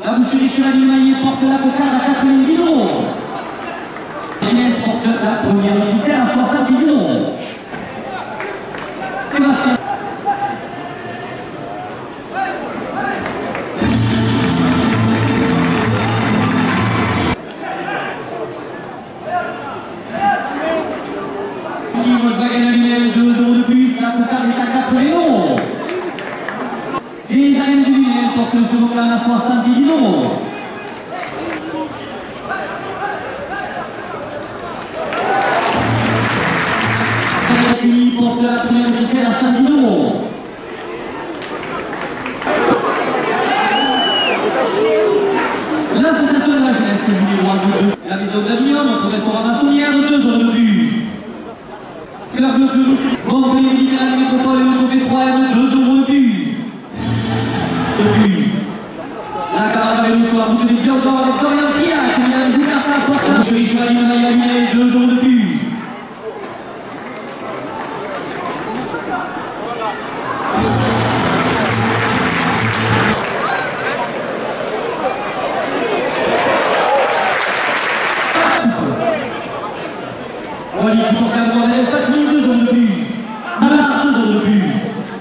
La boucherie Chevalier Maillet porte la cocarde à 90 €. Ginès porte la première viscère à 70 €. Sébastien. Volkswagen Alumel, 2 € de plus, la cocarde est à 80 €. Les arènes du Lumière portent le second plan à 70 €. Lui porte la première viscère à 110 €. L'association de la jeunesse du droit de la maison d'Avignon, notre restaurant maçonnière, 2 € de plus. Fleur de Feu, Montpellier Méditerranée Métropole, le Trophée 3M, 2 € de plus. La camarade avec le soir, vous tenez bien encore avec Florian Kiac, qui vient de Boucarta, porte la boucherie Chevalier Maillet, 2 € de plus. Wallis porte la Bordeaux, 4 2 € de plus. Allard, 2 € de plus.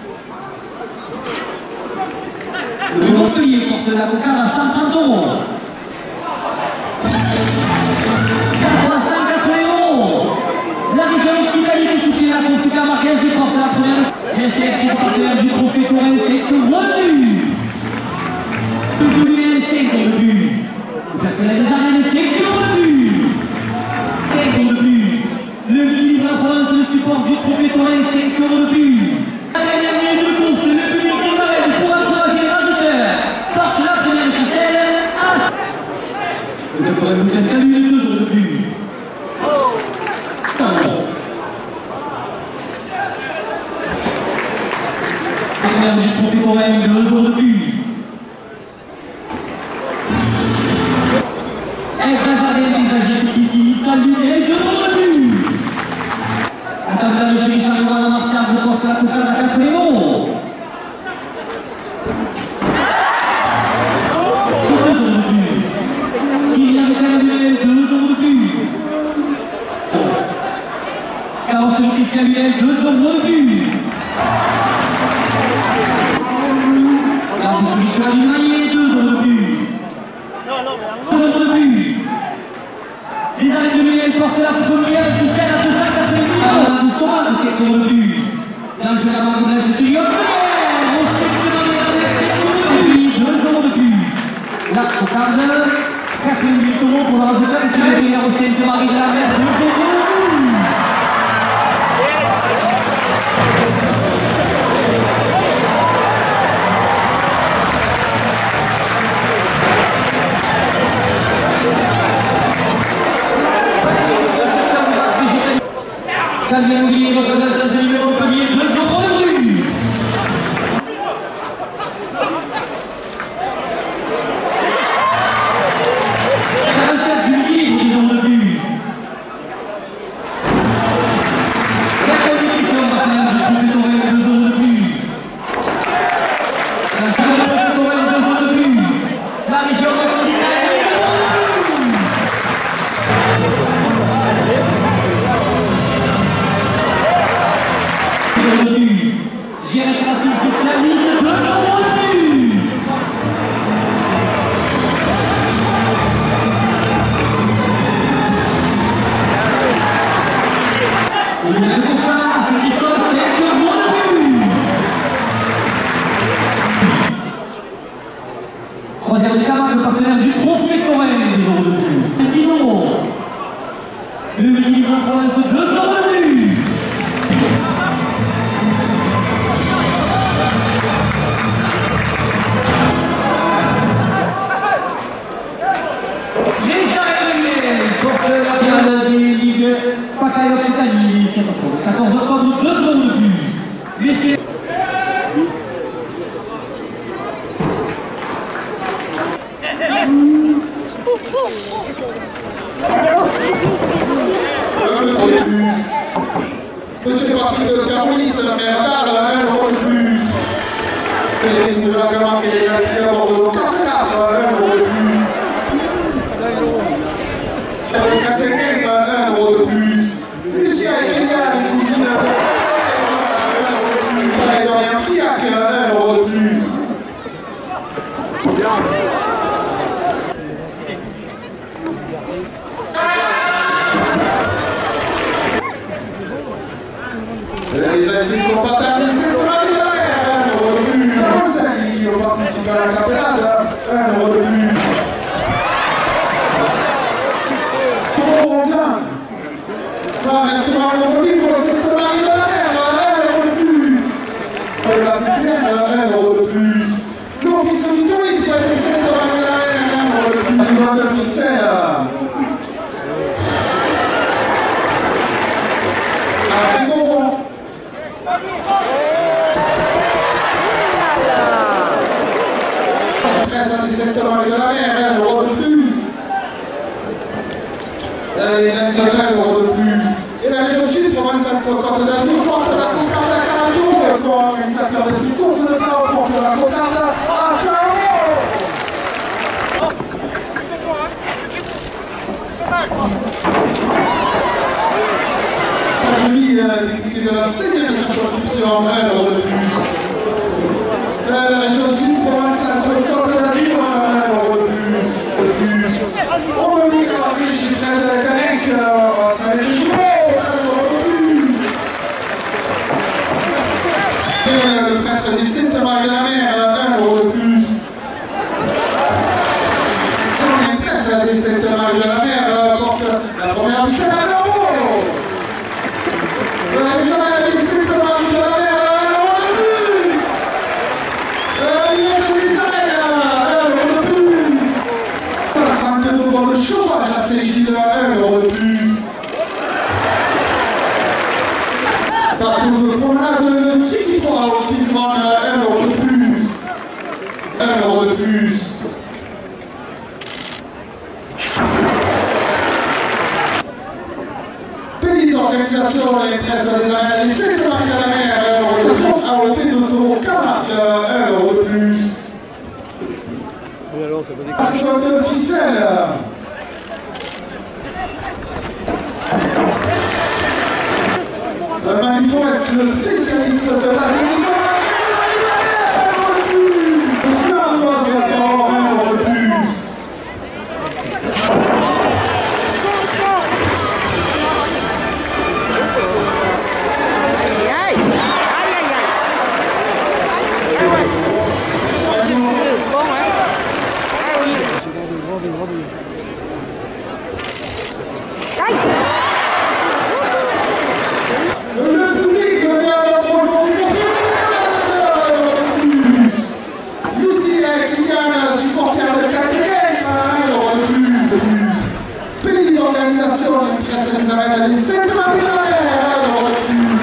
Le Montpellier porte la cocarde à 130 €. 85 €. La région Occitanie qui soutient la Consuca Marquez et porte la première. SFC partenaire du Trophée Torrent, c'est revenu. Le Julien, 5 € de plus. Le personnel des arènes, 5 € de plus. 5 € de plus. Le livre à bronze, le support du Trophée Torrent, 5 € de plus. La dernière de course, le public des arènes pour encourager les raseurs porte la première ficelle à... Le caporal Lucas Calu, 2 € de plus. Partenaire du Trophée Torrent, 2 € de plus. Ex-Jardin paysager qui ici, Istal Lumière, 2 € de plus. La table de chez Richard Joanna Martial porte la cocarde à 80 €. 2 € de plus. Kylian Caluel, 2 € de plus. Carrosserie Christian Luel, 2 € de plus. La boucherie Chevalier Maillet, 2 € de plus. 2 € de plus. Les arènes de Luel portent la première viscère à 280 €. Nous sommes à 7 € de plus. Dans le jeu de la marque de la gestion, on strictement les arènes, 2 € de plus. La cocarde, 88 € pour la résultat et c'est le meilleur au centre de Marie de la Mer, 2 € de plus. Calvin Oulier, représentant de numéro Montpellier, 2 € de plus. La recherche du livre, 10 € de plus. La compétition partenaire du Trophée Torrent, 2 € de plus. La Chapelle du Trophée Torrent, 2 € de plus. La région Occitanie, 2 € de plus. GS Racing Islamique, 2 € de plus. Le même chat, c'est Christophe, 7 € de plus. Croisière de Camargue, partenaire du Trophée Torrent, 2 € de plus. 10 €. Le livre à Provence, 2 € de plus. Pacaille Occitanie, 14 octobre, 2 € de plus. Messieurs. Monsieur Patrick de Carolis, le maire d'Arles, 1 € de plus. Et de la Camargue, il y a 4 € de plus. ont pas terminé cette première de plus. Rosalie qui ont participé à la capellade, 1 euro de plus. Pour Roland, merci pour cette première de 1 euro de plus. Pour la Sicilienne, 1 euro de plus. L'office du tourisme, cette première de 1 euro de plus. Simon de Ficelle. De la mer, 1 euro de plus. Les initiateurs, 1 euro de plus. Et la région sud, Provence-Alpes-Côte d'Azur, porte la cocarde à 40 euros. Le co-organisateur de ces courses de Pau porte la cocarde à 100 euros. La jolie député de la 7e circonscription, 1 euro de plus. La région sud, Provence-Alpes-Côte d'Azur, 1 euro de plus. On me dit que la riche est très canique, ça va être joué, 1 euro de plus. Et le prêtre des Sainte-Marie de la Mer, 1 euro de plus. La maîtresse des Sainte-Marie de la Mer porte la première ficelle à 1 euro. La maîtresse des Sainte-Marie de la Mer, 1 euro de plus. Le chômage à Saint-Gilles, 1 euro de plus. Partout de promenade de Chiquitois au Fitman, 1 euro de plus. 1 euro de plus. Pays d'organisation, les presses des arènes, les 7 marques à la mer, 1 euro de plus. À l'hôtel de Taureau Camargue, 1 euro de plus. Simon de Ficelle. Le manifeste, le spécialiste de la télévision, 1 euro de plus. 1 euro de plus. Le public vient aujourd'hui pour Lucie et Kylian, supporters de Catherine, 1 euro de plus. Pays d'organisation, les presses des arènes, les 7 Marie de la Mer, 1 euro de plus.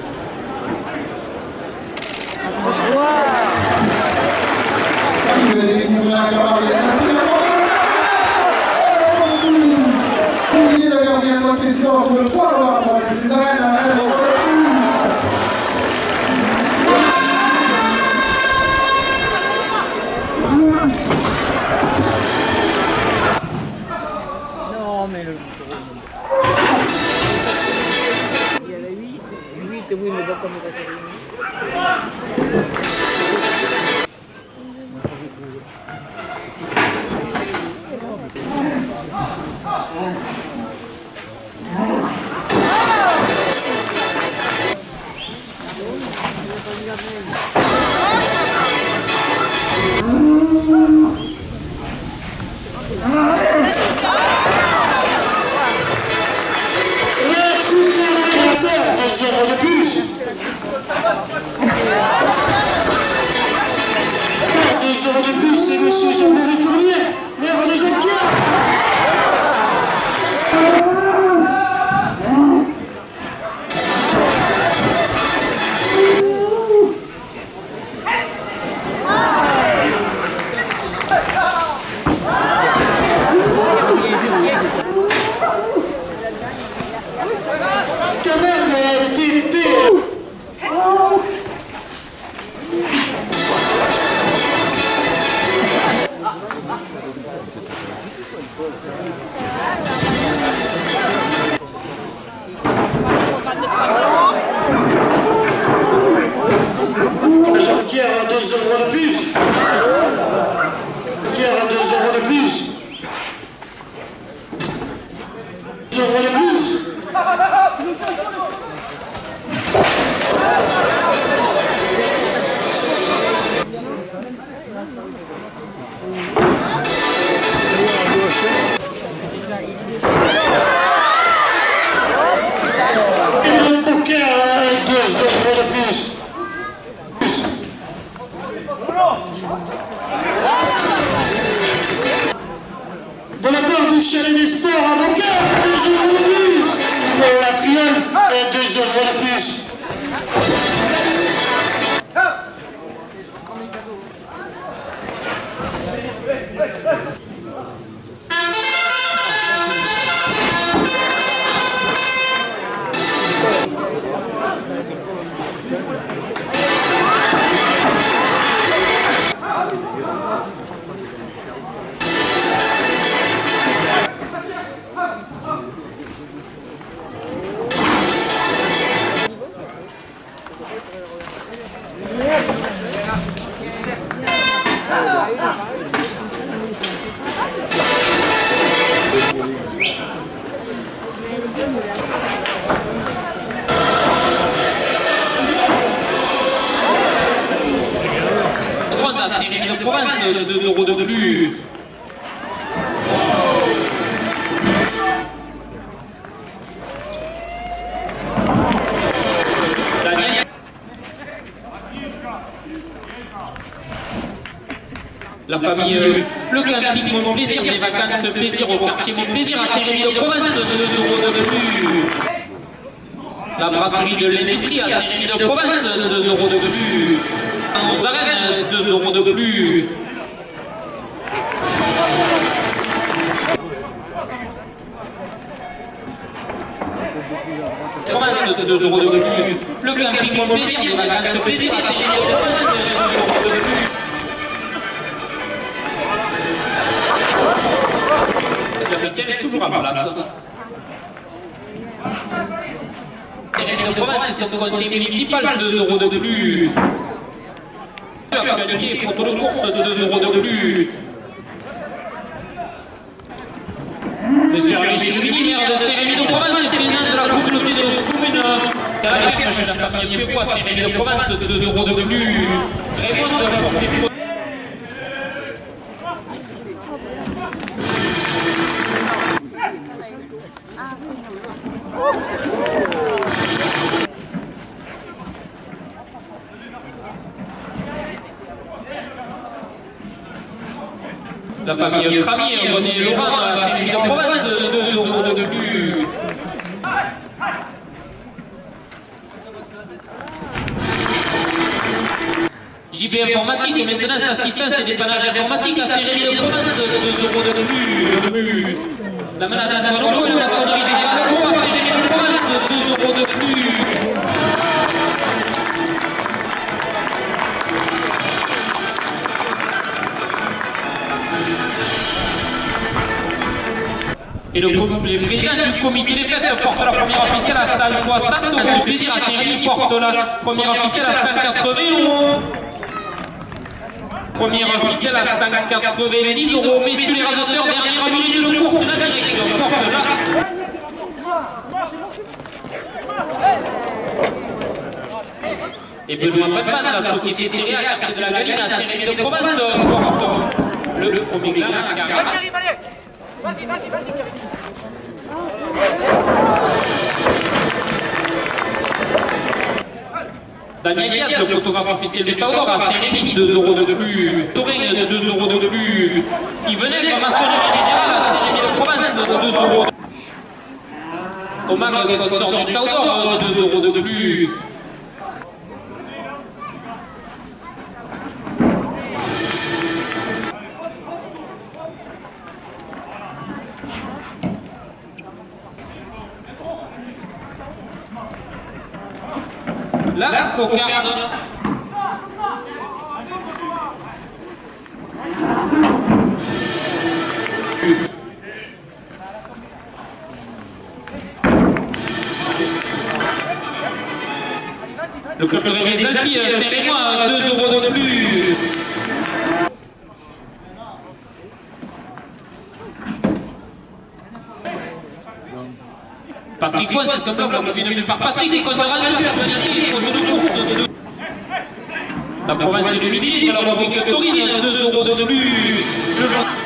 Vous allez découvrir la camargue des question sur le 3 novembre, ces arènes à 1 euro de plus. Non, mais le... Il y a la 8, oui, mais bon, comme ça fait C'est monsieur Jean-Marie Fournier, maire de Jonquière. Camargue a été épée. euros de plus. Série de province, 2 euros de plus. La famille Le Camping Mon Plaisir, les vacances plaisir au quartier Mon Plaisir à Série de province, 2 euros de plus. La brasserie de l'industrie à Série de province, 2 euros de plus. Aux arènes, 2 euros de plus. Province, 2 euros de plus. Le camping Mon Plaisir, les vacances plaisir à Série de province, 2 euros de plus. L'officiel est toujours en place. Série de province et son conseil municipal, 2 euros de plus. Actualité, photo de course de 2 euros de plus. Monsieur Hervé Chevigny, maire de Sérémy de Provence, président de la communauté de communes Carrière, chez la famille Pépois, Sérémy de Provence, 2 euros de plus. Réponse rapportée pour... La famille Trami, René Laurent, à la Série de province, 2 euros de plus. JB Informatique et maintenance, assistance et dépannage informatique à Série de province, 2 euros de plus. La manade à Logo et la maçonnerie générale Logo à Série de province, 2 euros de plus. Et le président du comité des fêtes porte la première officielle à 160 euros. Ce plaisir à Sérémy porte la première officielle à 180 euros. Première officielle à 190 euros. Messieurs les rasoteurs, dernière minute de course, la direction porte là. Et Benoît Batman, la société Téréa, quartier de la Galine à Sérémy de Provence, porte le premier gland à 40. Vas-y, Karim. Daniel Diaz, le photographe officiel du Taudor, à Sérémy, 2 euros de plus. Torin, 2 euros de plus. Yvenel, la maçonnerie générale, à Sérémy de Provence, 2 euros. Au magasin sponsor du Taudor, 2 euros de plus. La cocarde. Le club de Rémi Salpi, Sérémois, 2 euros de plus. Patrick Pons, c'est son bloc, nommé par Patrick, et contre la personnalité, contre de course de... La province du Midi, la rubrique Taurine, 2 euros de plus.